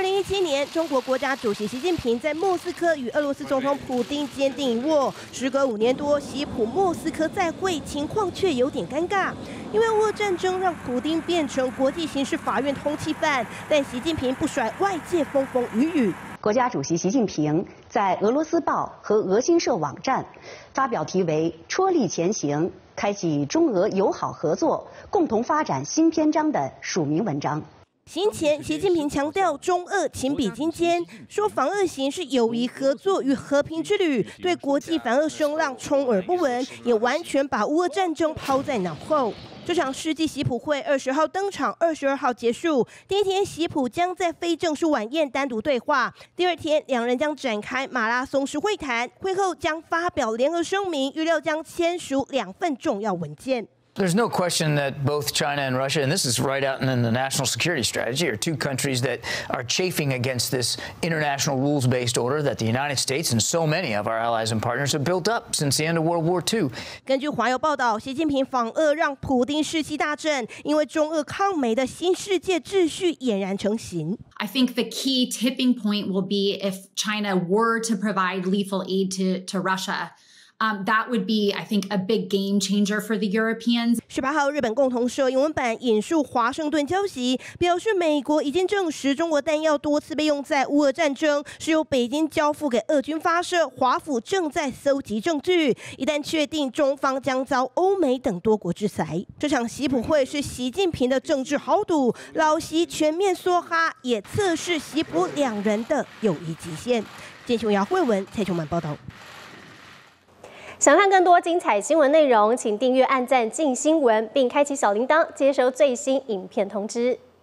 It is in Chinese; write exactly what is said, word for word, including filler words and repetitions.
零一七年，中国国家主席习近平在莫斯科与俄罗斯总统普丁坚定一握。时隔五年多，习普莫斯科再会，情况却有点尴尬。因为俄乌战争让普丁变成国际刑事法院通缉犯，但习近平不甩外界风风雨雨。 国家主席习近平在俄罗斯报和俄新社网站发表题为“戳力前行，开启中俄友好合作，共同发展新篇章”的署名文章。 行前，习近平强调中俄情比金坚，说防俄行是友谊合作与和平之旅，对国际反俄声浪充耳不闻，也完全把乌俄战争抛在脑后。这场世纪习普会二十号登场，二十二号结束。第一天，习普将在非正式晚宴单独对话；第二天，两人将展开马拉松式会谈，会后将发表联合声明，预料将签署两份重要文件。 There's no question that both China and Russia, and this is right out in the national security strategy, are two countries that are chafing against this international rules-based order that the United States and so many of our allies and partners have built up since the end of World War Two. 根据华邮报道，习近平访俄让普丁士气大振，因为中俄抗美的新世界秩序俨然成型。 I think the key tipping point will be if China were to provide lethal aid to, to Russia. Um, that would be, I think, a big game changer for the Europeans. 十八号，日本共同社英文版引述华盛顿消息，表示美国已经证实中国弹药多次被用在乌俄战争，是由北京交付给俄军发射。华府正在搜集证据，一旦确定，中方将遭欧美等多国制裁。这场习普会是习近平的政治豪赌，老习全面梭哈，也测试习普两人的友谊极限。见新闻姚慧文、蔡琼满报道。 想看更多精彩新闻内容，请订阅、按赞、进新闻，并开启小铃铛，接收最新影片通知。